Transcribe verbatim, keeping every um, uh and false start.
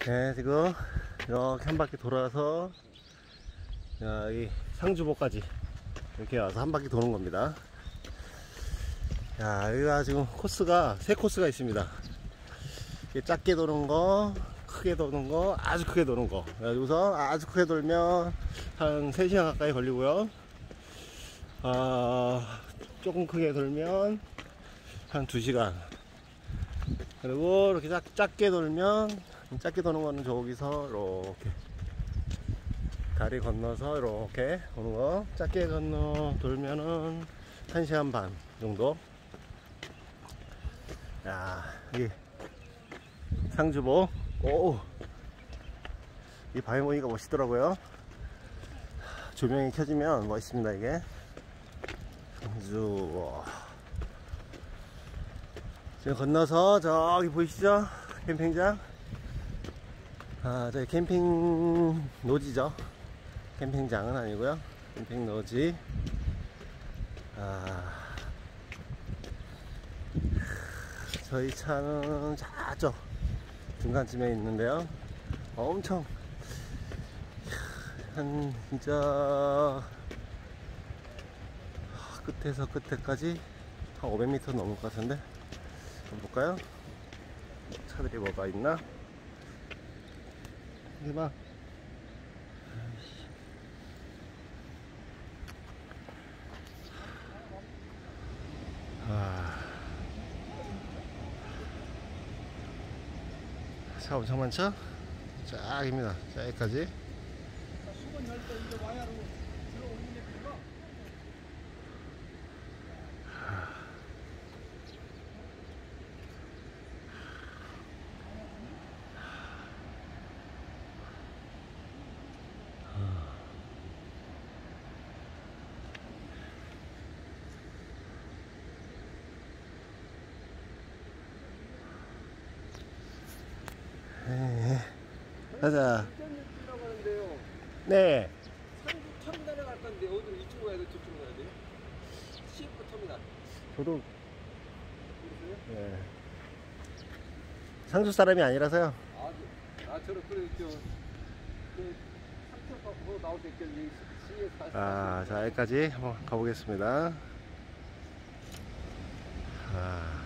네, 지금 이렇게 한 바퀴 돌아서 여기 상주보까지 이렇게 와서 한 바퀴 도는 겁니다. 야, 여기가 지금 코스가 세 코스가 있습니다. 작게 도는 거, 크게 도는 거, 아주 크게 도는 거. 여기서 아주 크게 돌면 한 세 시간 가까이 걸리고요. 아, 조금 크게 돌면 한 두 시간. 그리고 이렇게 작, 작게 돌면, 작게 도는 거는 저기서 이렇게 다리 건너서 이렇게 오는 거. 작게 건너 돌면은 한 시간 반 정도. 야, 이 상주보. 오, 이 밤에 보니까 멋있더라고요. 조명이 켜지면 멋있습니다. 이게 상주보. 지금 건너서 저기 보이시죠? 캠핑장. 아, 저기 캠핑 노지죠. 캠핑장은 아니고요. 캠핑 노지. 아, 저희 차는 저쪽 중간쯤에 있는데요. 엄청 한 진짜 끝에서 끝에까지 한 오백 미터 넘을 것 같은데 한번 볼까요? 차들이 뭐가 있나? 이게 봐. 아, 차 엄청 많죠? 쫙입니다. 쫙까지. 네. 가자. 네. 상주 터미널에 갈 건데 어디로 이쪽으로 가야 돼, 저쪽으로 가야 돼요? 씨에프 터미널. 저도 모르세요? 네. 상주 사람이 아니라서요. 아, 저, 아 저를 그래 저 그 삼천포 나올 때 있겠지. 씨에프. 아, 자, 여기까지 한번 가보겠습니다. 아.